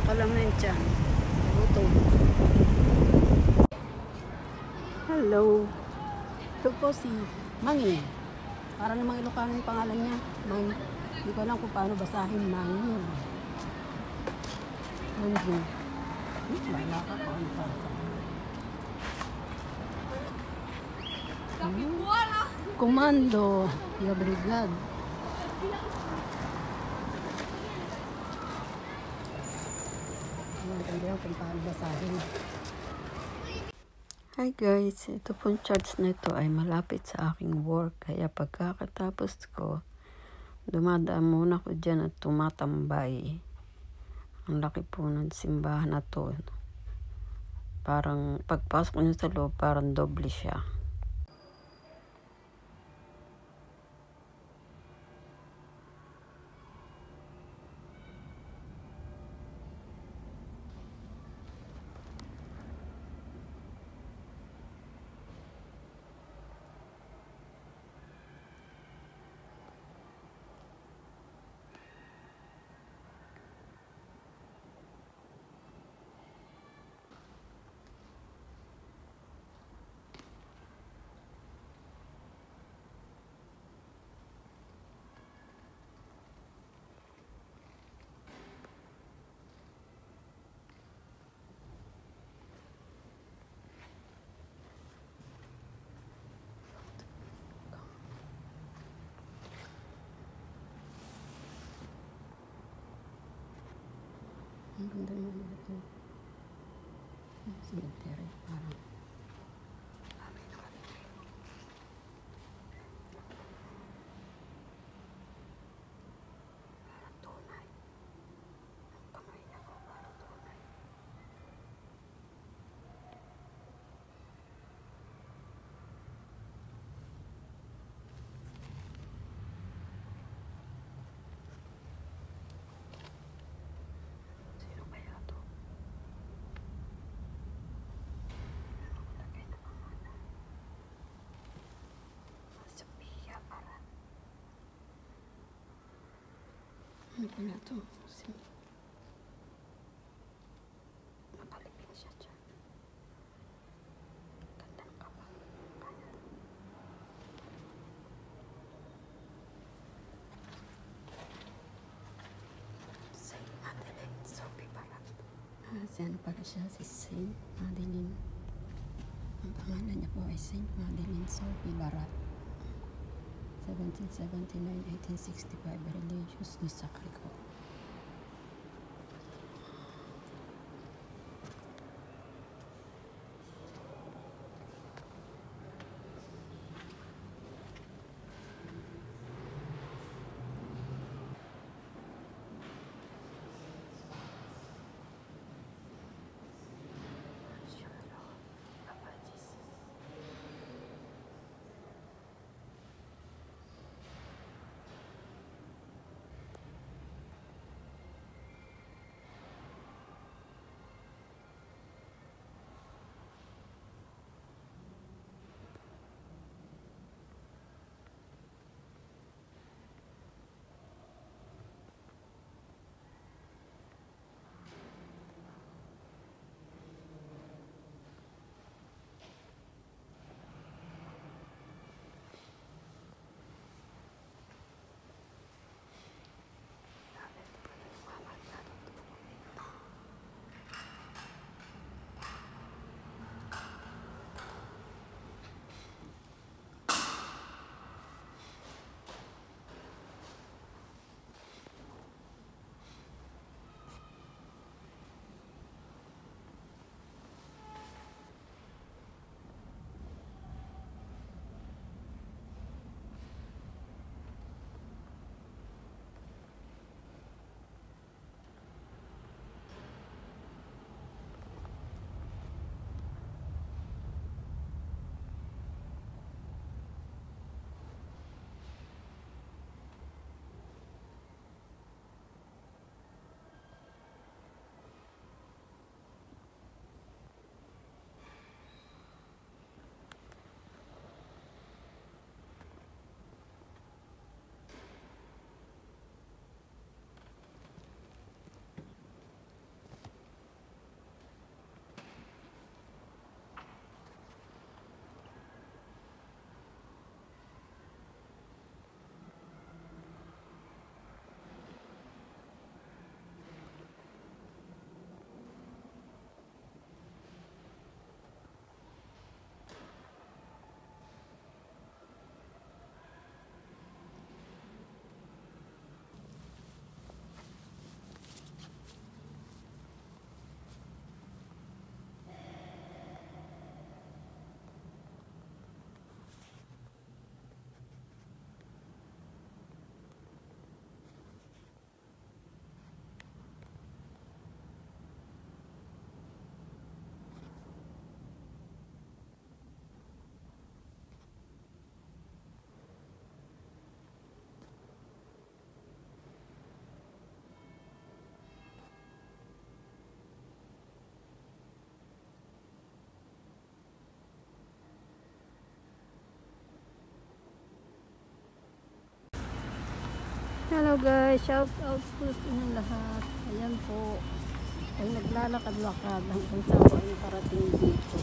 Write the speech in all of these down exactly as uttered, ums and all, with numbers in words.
Kumakalam na yung tiyan. Gutom. Hello. Ito po si Mangi. Para namang Ilocano yung pangalan niya. Mangi. Hindi ko alam kung paano basahin. Mangi. Mangi. Hmm, wala ka pa. Ano pa? Hmm. Komando. La Brigade. Hi guys, ito pong charts na ito ay malapit sa aking work, kaya pagkakatapos ko, dumadaan muna ko dyan at tumatambay. Ang laki po ng simbahan na to. Parang pagpasok nyo sa loob, parang doble siya. Ang ganda naman ito. Cemetery, parang kami nakatay. Parang tunay. Ang kamay niya ko, parang tunay. Sino kaya to? Nakalagay na pangalan. Sophia para. Ano pala to? Nakalipin siya dyan. Ganda ng kapal. Kaya. Saint Madeleine Sophie Barat. Ah, siyan pala siya, si Saint Madeleine. Ang pangalan niya po ay Saint Madeleine Sophie Barat. seventeen seventy-nine to eighteen sixty-five, religious ni Sacrico. Hello guys, shout out po sa inyong lahat. Ayan po, ay naglalakad-lakad hanggang sa ako ay nakarating dito.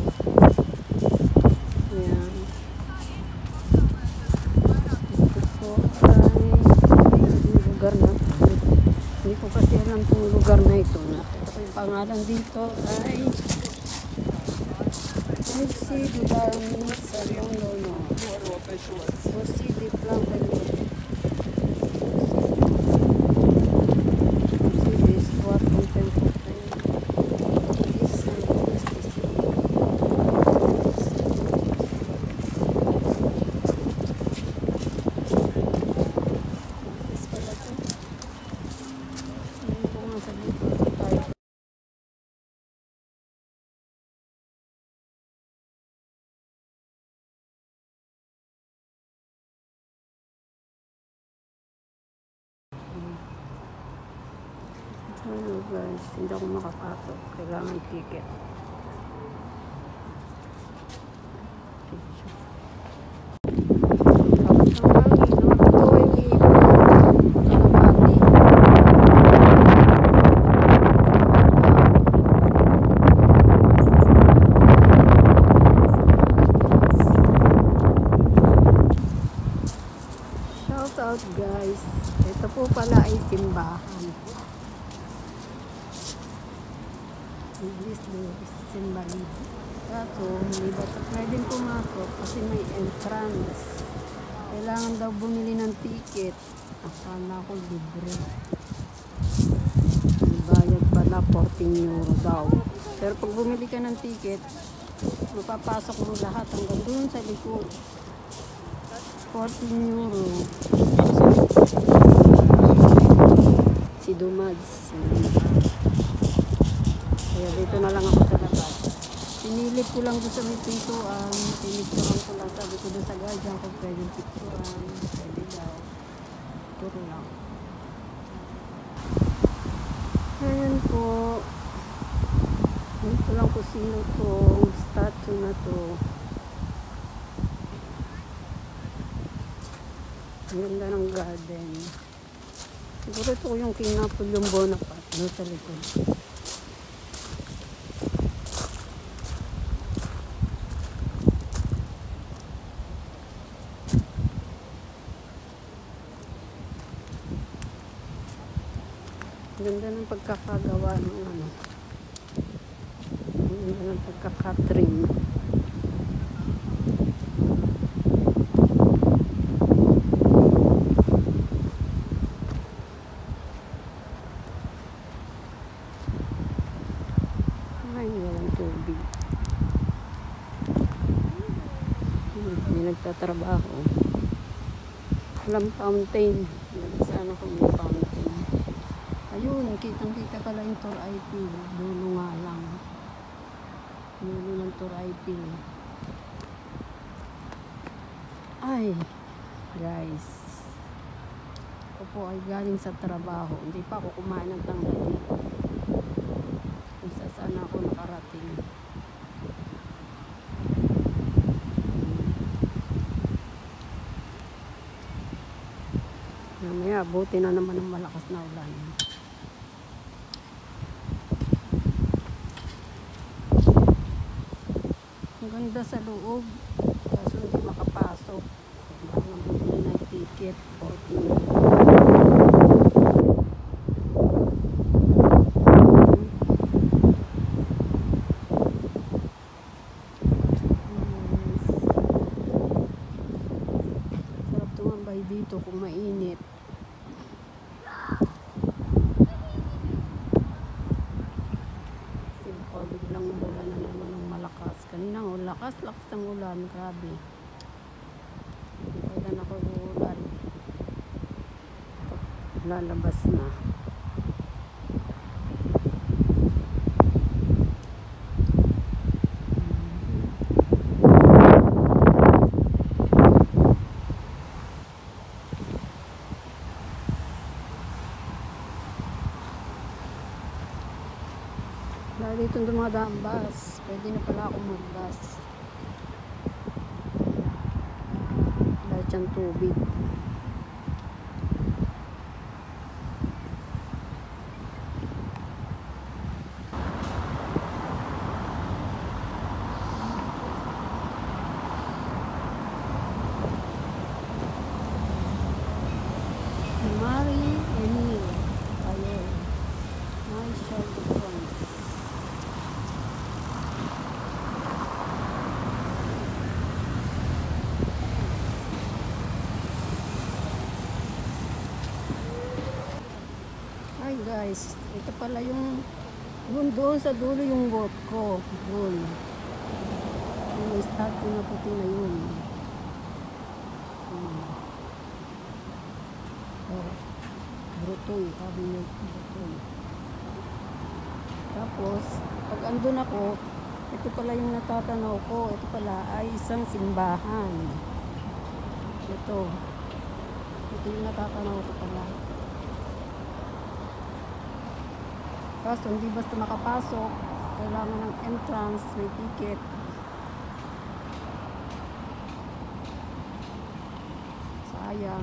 Ayan. Dito po ay yung lugar na ito. Hindi ko kasi alam kung lugar na ito. Nakita ko yung pangalan dito ay F C Dudarmi sa Longlono. O C D Plan Hello guys, hindi ako makapasok. Kailangan ticket. Shout out guys. Ito po pala ay simbahan. English Louis simbahan. Kaso, hindi ba pwede pumasok kasi may entrance. Kailangan daw bumili ng ticket. Akala ko libre. Bayad pala fourteen euro daw. Pero pag bumili ka ng ticket, mapapasok mo lahat hanggang doon sa likod. fourteen euro. Si Dumads. Kaya dito na lang ako sa labas. Pinilip ko lang doon sa may pintuan. Pinicturan ko lang. Sabi ko doon sa guardian kung pwede picturan. Pwede daw. Turo lang. Ayan po. Dito lang ko sino itong statue na to. Ganda ng garden. Siguro ito ko yung King Napoleon Bonaparte. Doon sa likod. Ganda ng pagkakagawa ng ano. Ganda ng pagkakatrim. Ay, walang tubig. May nagtatrabaho. Walang fountain. Sana kung may fountain. Ayun, kitang-kita pala yung Tour I P. Dulo nga lang. Dulo ng Tour I P. Ay, guys. Ako po ay galing sa trabaho. Hindi pa ako kumain ng tanghali. Kung saan ako nakarating. Mamaya, buti na naman ang malakas na ulan. Ang ganda sa loob. Kaso hindi makapasok. Baka bumili ng ticket. fourteen. Sarap tumambay dito kung mainit. Biglang umulan na naman ng malakas. Kanina oh, lakas, lakas ng ulan. Grabe. Kailan ako uulan. Lalabas na. Dahil dito dumadaan bus, pwede na pala ako mag-bus. Dahil dyan tubig. Mari Emil. Ayun. My short friends. Hi guys, ito pala yung doon doon sa dulo yung work ko. Doon. Yung start ko na puti na yun. Hmm. Oh, brutoy. Sabi niyo, brutoy. Tapos, pag andun ako, ito pala yung natatanaw ko. Ito pala ay isang simbahan. Ito. Ito yung natatanaw ko pala. Kaso hindi basta makapasok, kailangan ng entrance, may ticket. Sayang.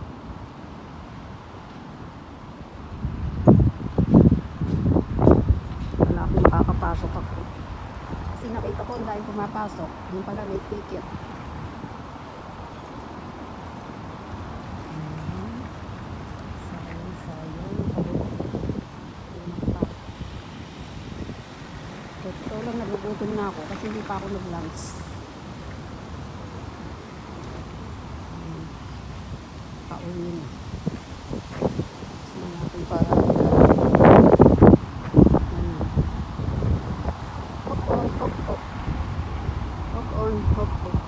Wala akong makakapasok ako. Kasi nakita ko dahil pumapasok, yung pala may ticket. Sayang, sayang. Totoo lang, nagugutom na ako kasi hindi pa ako nag-lunch. Hmm. Pauwi na. Gusto na natin para hmm. Hop on, hop, hop. Hop on, hop, hop.